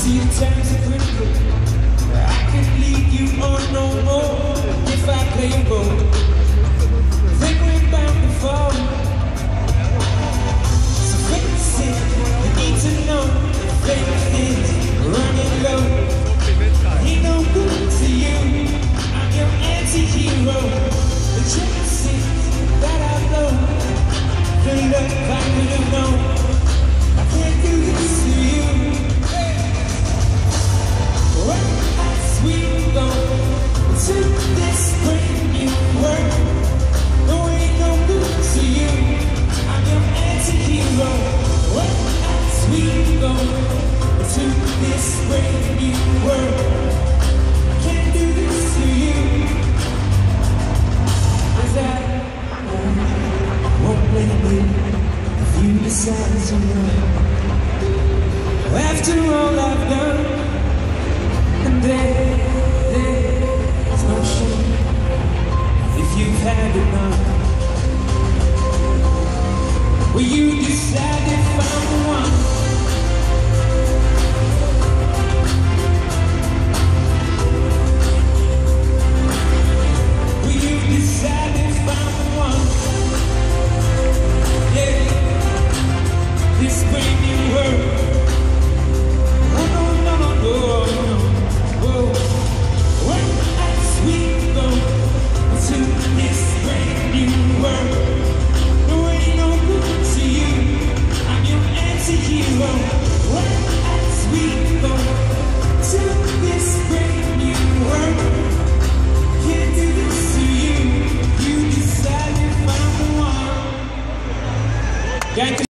See the times are critical. I can't lead you on no more if I play a role. Think we're bound to fall. So face it, you need to know. Faith is running low. Ain't no good to you. I'm your anti-hero. The chances that I blow, the love I could have known. I can't do this to you. Well, as we go to this brand new world, no ain't no good to you. I'm your anti-hero. Well, as we go to this brand new world, I can't do this to you. 'Cause I won't blame you if you decide to run. After all I've done, and there's no shame if you've had enough. Will you decide if I'm the one? Will you decide if I'm the one? Yeah, this brand new world. Thank you.